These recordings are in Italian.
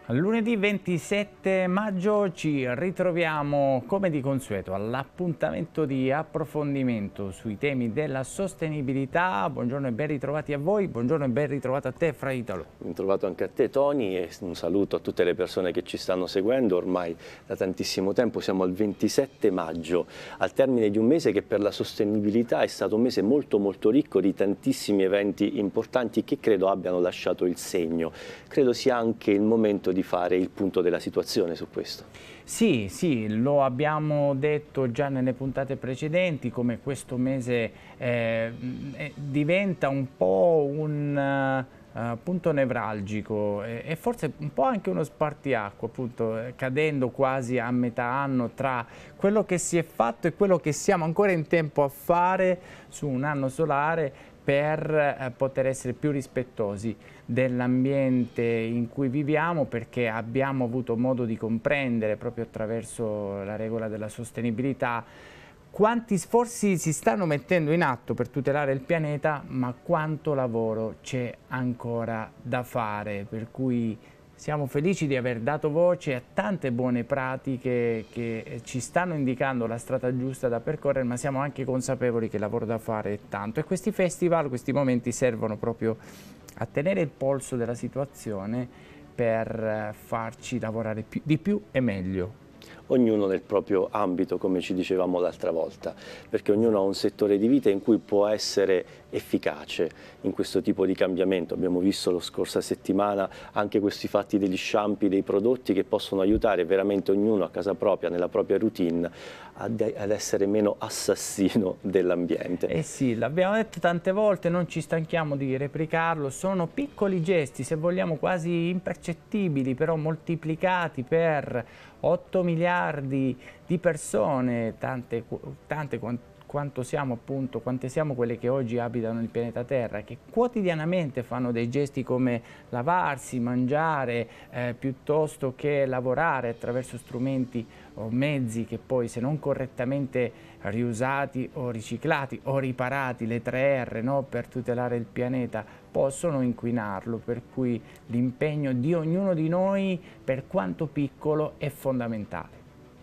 Lunedì 27 maggio ci ritroviamo come di consueto all'appuntamento di approfondimento sui temi della sostenibilità. Buongiorno e ben ritrovati a voi, buongiorno e ben ritrovato a te Fra Italo. Ben trovato anche a te Tony e un saluto a tutte le persone che ci stanno seguendo ormai da tantissimo tempo. Siamo al 27 maggio, al termine di un mese che per la sostenibilità è stato un mese molto ricco di tantissimi eventi importanti che credo abbiano lasciato il segno. Credo sia anche il momento di fare il punto della situazione su questo. Sì, lo abbiamo detto già nelle puntate precedenti, come questo mese diventa un po' un punto nevralgico e forse un po' anche uno spartiacque, appunto, cadendo quasi a metà anno tra quello che si è fatto e quello che siamo ancora in tempo a fare su un anno solare per poter essere più rispettosi dell'ambiente in cui viviamo, perché abbiamo avuto modo di comprendere proprio attraverso la regola della sostenibilità quanti sforzi si stanno mettendo in atto per tutelare il pianeta, ma quanto lavoro c'è ancora da fare, per cui siamo felici di aver dato voce a tante buone pratiche che ci stanno indicando la strada giusta da percorrere, ma siamo anche consapevoli che il lavoro da fare è tanto e questi festival, questi momenti servono proprio a tenere il polso della situazione per farci lavorare di più e meglio. Ognuno nel proprio ambito, come ci dicevamo l'altra volta, perché ognuno ha un settore di vita in cui può essere efficace in questo tipo di cambiamento. Abbiamo visto la scorsa settimana anche questi fatti degli sciampi, dei prodotti che possono aiutare veramente ognuno a casa propria, nella propria routine, ad essere meno assassino dell'ambiente. Eh sì, l'abbiamo detto tante volte, non ci stanchiamo di replicarlo, sono piccoli gesti, se vogliamo quasi impercettibili, però moltiplicati per 8 miliardi di persone, tante quanto siamo appunto, quante siamo quelle che oggi abitano il pianeta Terra, che quotidianamente fanno dei gesti come lavarsi, mangiare, piuttosto che lavorare attraverso strumenti o mezzi che poi, se non correttamente riusati o riciclati o riparati, le 3R, no, per tutelare il pianeta, possono inquinarlo, per cui l'impegno di ognuno di noi, per quanto piccolo, è fondamentale.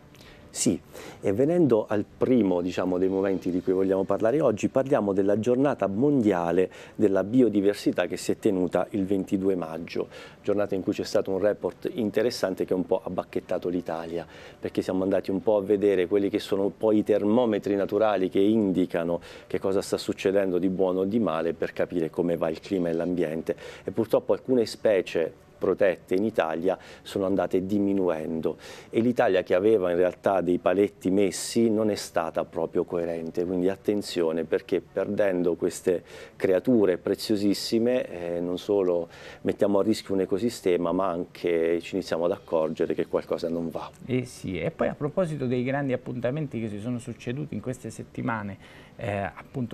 Sì, e venendo al primo, dei momenti di cui vogliamo parlare oggi, parliamo della giornata mondiale della biodiversità che si è tenuta il 22 maggio, giornata in cui c'è stato un report interessante che un po' ha bacchettato l'Italia, perché siamo andati un po' a vedere quelli che sono poi i termometri naturali che indicano che cosa sta succedendo di buono o di male per capire come va il clima e l'ambiente, e purtroppo alcune specie protette in Italia sono andate diminuendo e l'Italia, che aveva in realtà dei paletti messi, non è stata proprio coerente, quindi attenzione, perché perdendo queste creature preziosissime non solo mettiamo a rischio un ecosistema, ma anche ci iniziamo ad accorgere che qualcosa non va. Eh sì, e poi a proposito dei grandi appuntamenti che si sono succeduti in queste settimane, appunto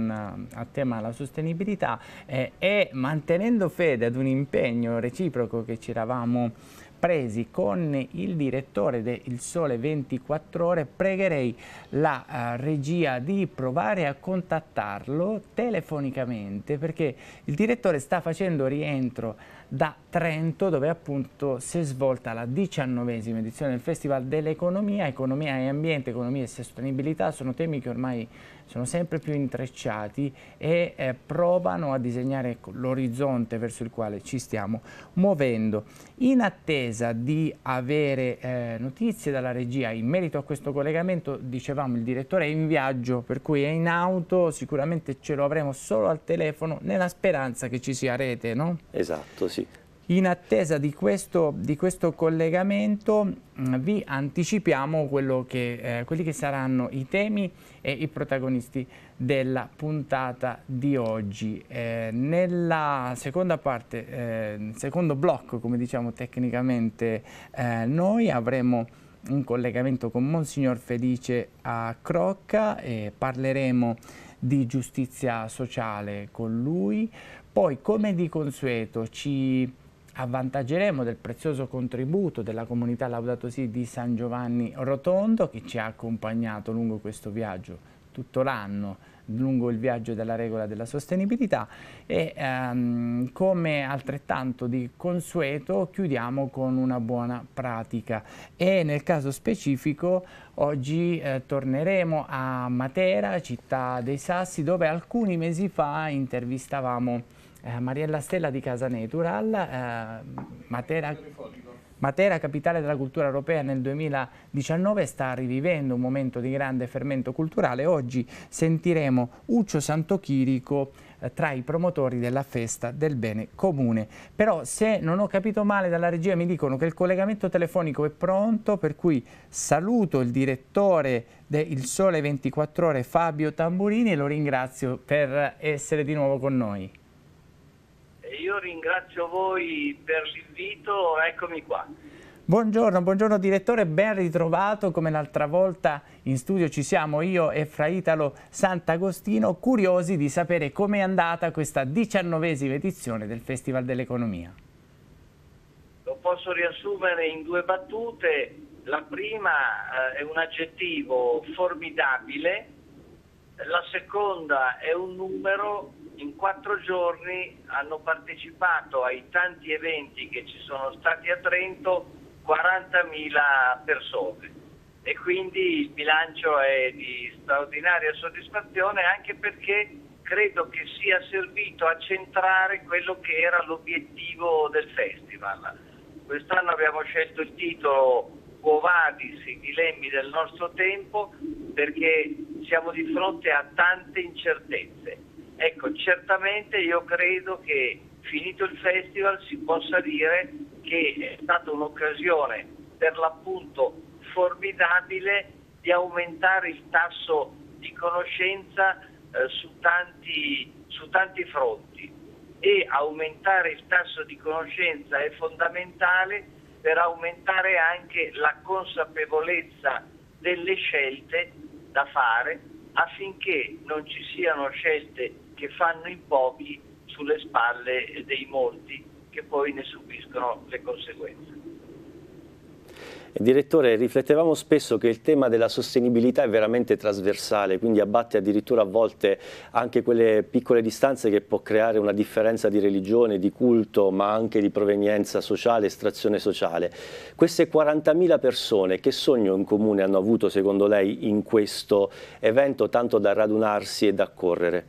a tema della sostenibilità, e mantenendo fede ad un impegno reciproco che ci eravamo presi con il direttore de Il Sole 24 Ore, pregherei la regia di provare a contattarlo telefonicamente, perché il direttore sta facendo rientro da Trento, dove appunto si è svolta la 19ª edizione del Festival dell'Economia. Economia e ambiente, economia e sostenibilità sono temi che ormai sono sempre più intrecciati e provano a disegnare l'orizzonte verso il quale ci stiamo muovendo. In attesa di avere notizie dalla regia in merito a questo collegamento, dicevamo il direttore è in viaggio, per cui è in auto, sicuramente ce lo avremo solo al telefono, nella speranza che ci sia rete, no? Esatto, sì. In attesa di questo collegamento vi anticipiamo quelli che saranno i temi e i protagonisti della puntata di oggi. Nella seconda parte, nel secondo blocco, come diciamo tecnicamente, noi avremo un collegamento con Monsignor Felice a Crocca e parleremo di giustizia sociale con lui. Poi, come di consueto, ci avvantaggeremo del prezioso contributo della comunità Laudato Si di San Giovanni Rotondo, che ci ha accompagnato lungo questo viaggio tutto l'anno lungo il viaggio della regola della sostenibilità e come altrettanto di consueto chiudiamo con una buona pratica e nel caso specifico oggi torneremo a Matera, città dei Sassi, dove alcuni mesi fa intervistavamo Mariella Stella di Casa Natural, Matera, capitale della cultura europea nel 2019, sta rivivendo un momento di grande fermento culturale. Oggi sentiremo Uccio Santochirico tra i promotori della festa del bene comune. Però se non ho capito male dalla regia mi dicono che il collegamento telefonico è pronto, per cui saluto il direttore del Sole 24 Ore Fabio Tamburini e lo ringrazio per essere di nuovo con noi. Io ringrazio voi per l'invito, eccomi qua. Buongiorno, buongiorno direttore, ben ritrovato. Come l'altra volta in studio ci siamo io e Fra Italo Sant'Agostino, curiosi di sapere com'è andata questa 19ª edizione del Festival dell'Economia. Lo posso riassumere in 2 battute. La prima è un aggettivo: formidabile. La seconda è un numero. In 4 giorni hanno partecipato ai tanti eventi che ci sono stati a Trento 40.000 persone e quindi il bilancio è di straordinaria soddisfazione, anche perché credo che sia servito a centrare quello che era l'obiettivo del festival. Quest'anno abbiamo scelto il titolo Quo vadis, i dilemmi del nostro tempo, perché siamo di fronte a tante incertezze. Ecco, certamente io credo che finito il festival si possa dire che è stata un'occasione per l'appunto formidabile di aumentare il tasso di conoscenza su tanti fronti, e aumentare il tasso di conoscenza è fondamentale per aumentare anche la consapevolezza delle scelte da fare, affinché non ci siano scelte che fanno in pochi sulle spalle dei molti che poi ne subiscono le conseguenze. Direttore, riflettevamo spesso che il tema della sostenibilità è veramente trasversale, quindi abbatte addirittura a volte anche quelle piccole distanze che può creare una differenza di religione, di culto, ma anche di provenienza sociale, estrazione sociale. Queste 40.000 persone, che sogno in comune hanno avuto secondo lei in questo evento tanto da radunarsi e da correre?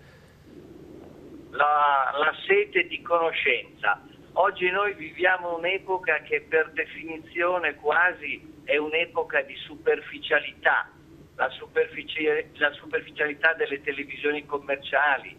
La sete di conoscenza. Oggi noi viviamo un'epoca che per definizione quasi è un'epoca di superficialità, la superficialità delle televisioni commerciali,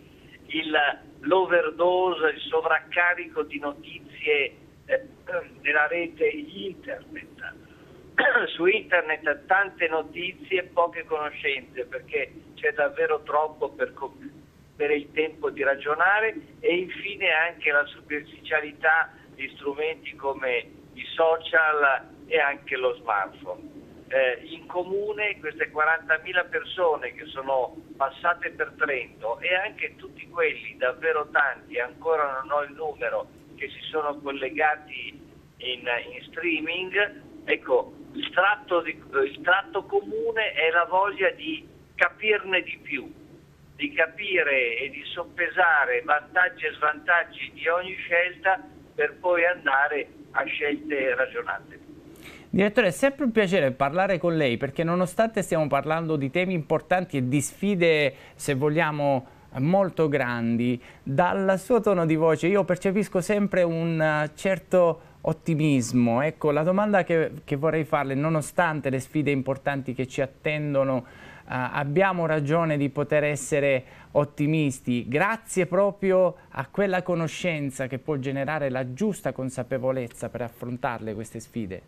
l'overdose, il sovraccarico di notizie nella rete internet. Su internet tante notizie, poche conoscenze, perché c'è davvero troppo per il tempo di ragionare, e infine anche la superficialità di strumenti come i social e anche lo smartphone. In comune queste 40.000 persone che sono passate per Trento, e anche tutti quelli, davvero tanti, ancora non ho il numero, che si sono collegati in streaming, ecco, il tratto comune è la voglia di capirne di più, di capire e di soppesare vantaggi e svantaggi di ogni scelta per poi andare a scelte ragionate. Direttore, è sempre un piacere parlare con lei, perché nonostante stiamo parlando di temi importanti e di sfide, se vogliamo, molto grandi, dal suo tono di voce io percepisco sempre un certo ottimismo. Ecco, la domanda che vorrei farle, nonostante le sfide importanti che ci attendono, abbiamo ragione di poter essere ottimisti, grazie proprio a quella conoscenza che può generare la giusta consapevolezza per affrontarle queste sfide?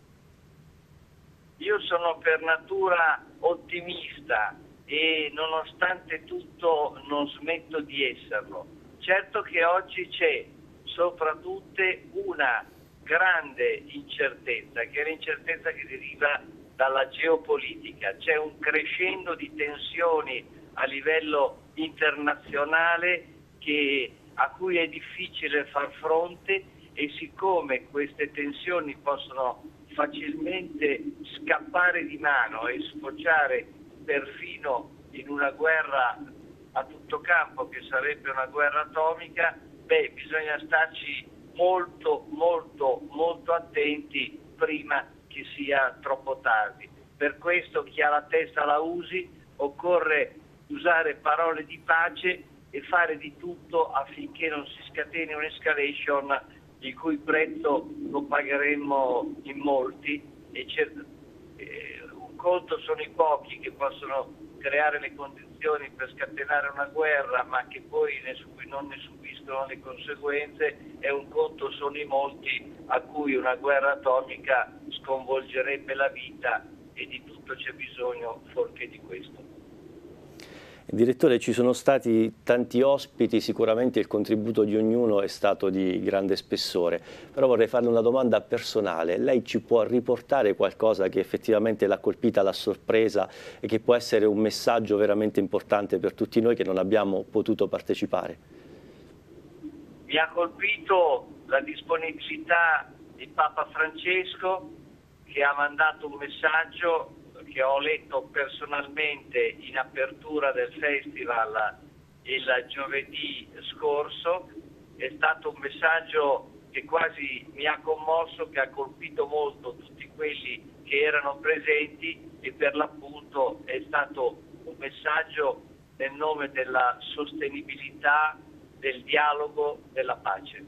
Io sono per natura ottimista e nonostante tutto non smetto di esserlo. Certo che oggi c'è soprattutto una grande incertezza, che è l'incertezza che deriva dalla geopolitica. C'è un crescendo di tensioni a livello internazionale a cui è difficile far fronte, e siccome queste tensioni possono facilmente scappare di mano e sfociare perfino in una guerra a tutto campo, che sarebbe una guerra atomica, beh, bisogna starci molto attenti prima che sia troppo tardi. Per questo chi ha la testa la usi, occorre usare parole di pace e fare di tutto affinché non si scateni un'escalation il cui prezzo lo pagheremmo in molti, e un conto sono i pochi che possono creare le condizioni per scatenare una guerra ma che poi non ne subiscono le conseguenze, e un conto sono i molti a cui una guerra atomica sconvolgerebbe la vita, e di tutto c'è bisogno fuorché di questo. Direttore, ci sono stati tanti ospiti, sicuramente il contributo di ognuno è stato di grande spessore, però vorrei farle una domanda personale. Lei ci può riportare qualcosa che effettivamente l'ha colpita, l'ha sorpresa e che può essere un messaggio veramente importante per tutti noi che non abbiamo potuto partecipare? Mi ha colpito la disponibilità di Papa Francesco, che ha mandato un messaggio che ho letto personalmente in apertura del festival il giovedì scorso. È stato un messaggio che quasi mi ha commosso, che ha colpito molto tutti quelli che erano presenti, e per l'appunto è stato un messaggio nel nome della sostenibilità, del dialogo, della pace.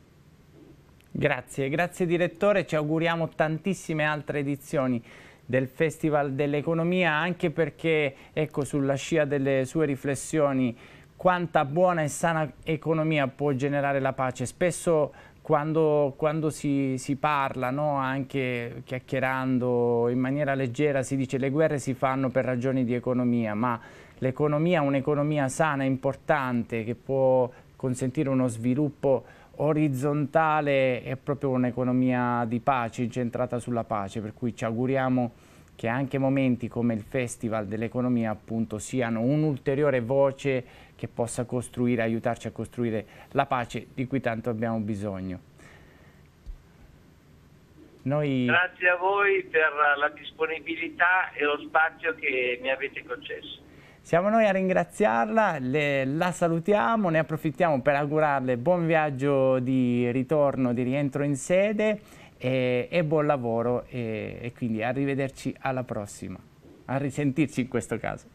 Grazie direttore, ci auguriamo tantissime altre edizioni del Festival dell'Economia, anche perché, ecco, sulla scia delle sue riflessioni, quanta buona e sana economia può generare la pace. Spesso quando si parla, no, anche chiacchierando in maniera leggera, si dice le guerre si fanno per ragioni di economia, ma l'economia, un'economia sana, importante, che può consentire uno sviluppo orizzontale, è proprio un'economia di pace, incentrata sulla pace, per cui ci auguriamo che anche momenti come il Festival dell'Economia appunto siano un'ulteriore voce che possa costruire, aiutarci a costruire la pace di cui tanto abbiamo bisogno. Grazie a voi per la disponibilità e lo spazio che mi avete concesso. Siamo noi a ringraziarla, la salutiamo, ne approfittiamo per augurarle buon viaggio di ritorno, di rientro in sede e buon lavoro, e quindi arrivederci alla prossima, a risentirci in questo caso.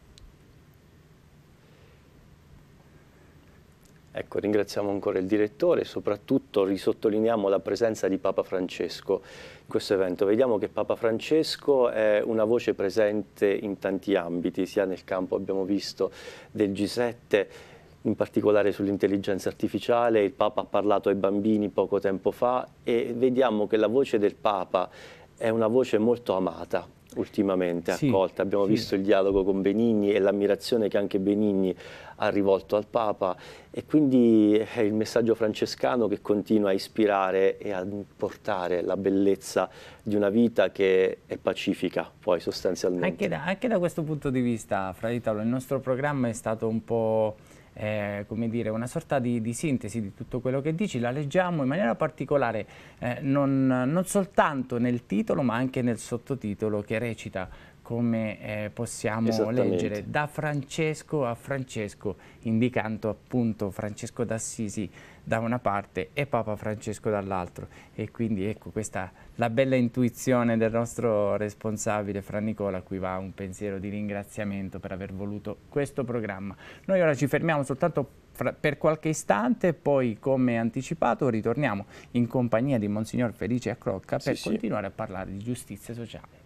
Ecco, ringraziamo ancora il direttore e soprattutto risottolineiamo la presenza di Papa Francesco in questo evento. Vediamo che Papa Francesco è una voce presente in tanti ambiti, sia nel campo, abbiamo visto, del G7, in particolare sull'intelligenza artificiale. Il Papa ha parlato ai bambini poco tempo fa e vediamo che la voce del Papa è una voce molto amata ultimamente, accolta. Abbiamo visto il dialogo con Benigni e l'ammirazione che anche Benigni ha rivolto al Papa, e quindi è il messaggio francescano che continua a ispirare e a portare la bellezza di una vita che è pacifica, poi sostanzialmente. Anche da questo punto di vista, Fra Italo, il nostro programma è stato un po' come dire, una sorta di sintesi di tutto quello che dici. La leggiamo in maniera particolare non soltanto nel titolo ma anche nel sottotitolo, che recita come possiamo leggere: da Francesco a Francesco, indicando appunto Francesco d'Assisi da una parte e Papa Francesco dall'altro. E quindi ecco, questa la bella intuizione del nostro responsabile Fra Nicola, a cui va un pensiero di ringraziamento per aver voluto questo programma. Noi ora ci fermiamo soltanto per qualche istante, poi come anticipato ritorniamo in compagnia di Monsignor Felice Accrocca per continuare a parlare di giustizia sociale.